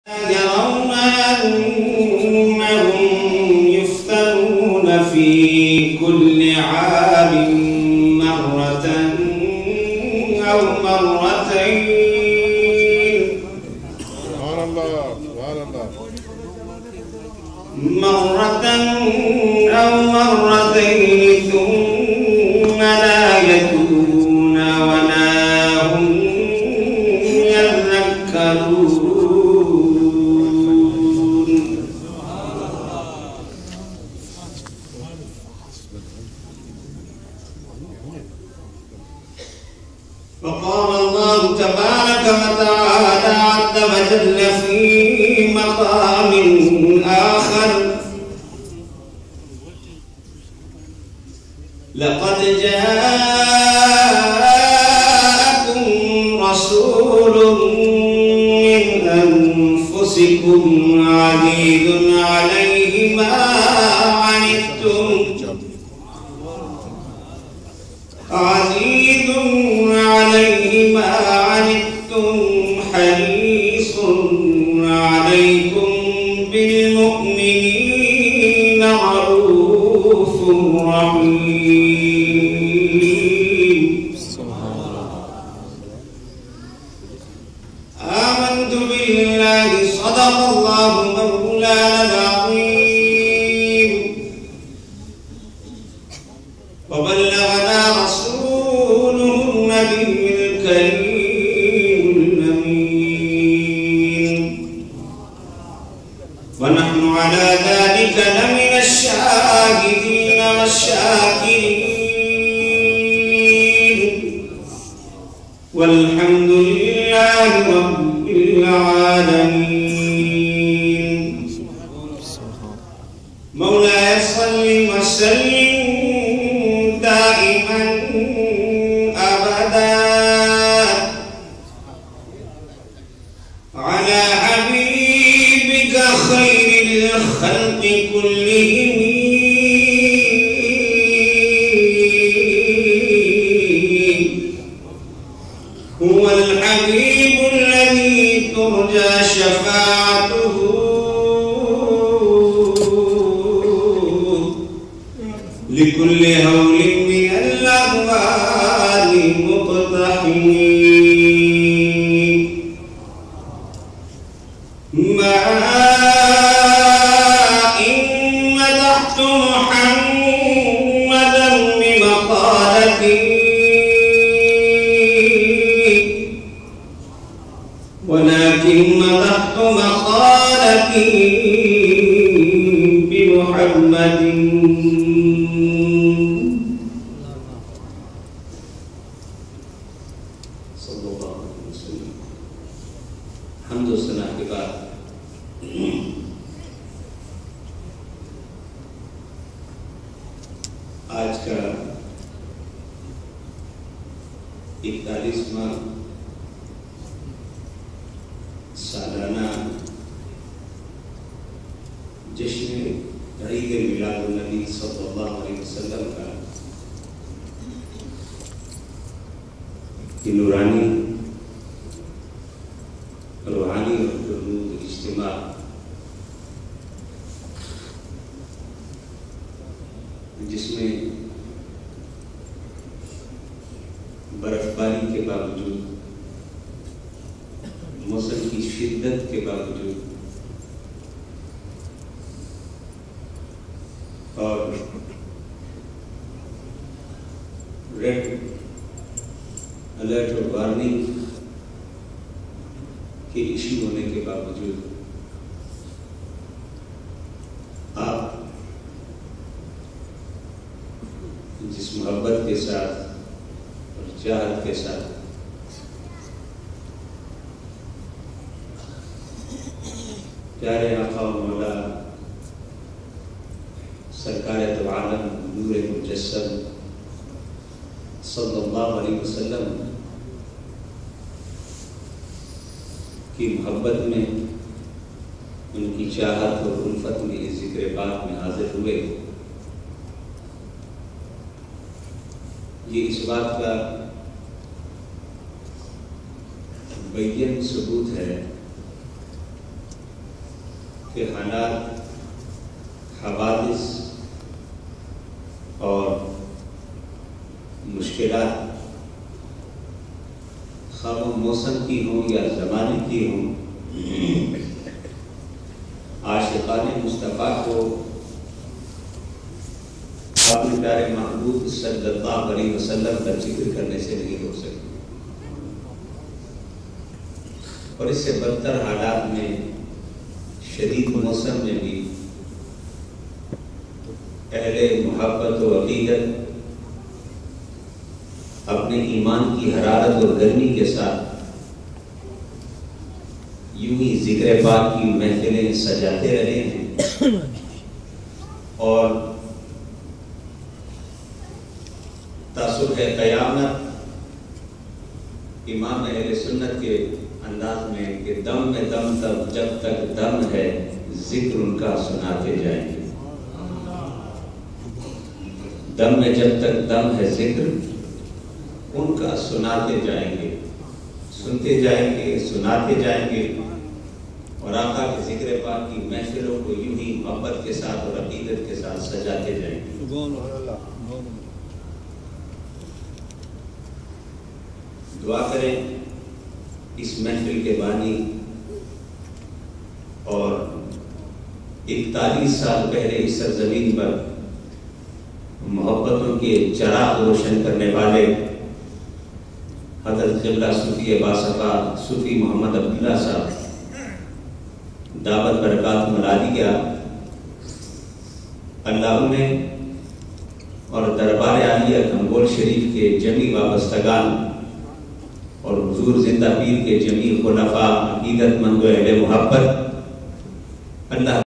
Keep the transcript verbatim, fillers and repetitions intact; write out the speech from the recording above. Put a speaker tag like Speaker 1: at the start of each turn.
Speaker 1: يرون أنهم يفتنون في كل عام مرة أو مرتين
Speaker 2: سبحان الله سبحان الله
Speaker 1: مرة أو مرتين ثم لا يتوبون ولا هم يذكرون. وقال الله تبارك وتعالى عز وجل في مقام آخر: لقد جاءكم رسول من أنفسكم عزيز عليه ما عنتم عزيز عليه ما عنتم حريص عليكم بالمؤمنين رؤوف رحيم. آمنت بالله صدق الله مولانا العظيم وبلغنا رسوله النبي الكريم الأمين ونحن على ذلك لمن الشاهدين والشاكرين والحمد لله رب العالمين. مولاي صل وسلم دائما أبدا على حبيبك خير الخلق كلهم هو الحبيب الذي ترجى شفاعته لكل هول من الأهوال مقتحمين. ما إن مدحت محمدا بمقالتي ولكن مدحت مقالتي بمحمد صلى الله عليه وسلم. حمد و ثنا کے بعد آج کا اکتالیسواں سالانہ جشن عید میلاد النبی صلی اللہ علیہ وسلم کا نورانی روحانی اور درود اجتماع جس میں برف باری کے باوجود موسم کی شدت کے باوجود اور ریڈ الرٹ اور وارننگ کے ایشو ہونے کے باوجود آپ جس محبت کے ساتھ اور چاہت کے ساتھ پیارے آقا و مولا سرکار دو عالم نور مجسم صلی اللہ علیہ وسلم کی محبت میں ان کی چاہت اور الفت میں اس ذکر پاک میں حاضر ہوئے، یہ اس بات کا بین ثبوت ہے کے حالات، حوادث اور مشکلات خواہ وہ موسم کی ہوں یا زمانے کی ہوں، عاشقان مصطفیٰ کو اپنے پیارے محبوب صلی اللہ علیہ وسلم کا ذکر کرنے سے نہیں روک سکتے، اور اس سے بدتر حالات میں، شدید موسم میں بھی اہل محبت و عقیدت اپنے ایمان کی حرارت اور گرمی کے ساتھ یوں ہی ذکر پاک کی محفلیں سجاتے رہے ہیں، اور تاصبح قیامت امام اہل سنت کے انداز میں کہ دم میں دم تک جب تک دم ہے ذکر ان کا سناتے جائیں گے، دم میں جب تک دم ہے ذکر ان کا سناتے جائیں گے، سنتے جائیں گے، سناتے جائیں گے، اور آقا کے ذکر پاک کی محفلوں کو یوں ہی محبت کے ساتھ اور عقیدت کے ساتھ سجاتے جائیں گے۔ دعا کریں اس محفل کے بانی اور اکتالیس سال پہلے اس سرزمین پر محبتوں کے چراغ روشن کرنے والے حضرت قبلہ صوفی باصفا صوفی محمد عبداللہ صاحب دعوت برکات ملالیہ، اللہ انہیں اور دربار عالیہ گھنگول شریف کے جمی وابستگان اور حضور زندہ پیر کے جمی خلفاء عقیدت مند و اہل محبت اللہ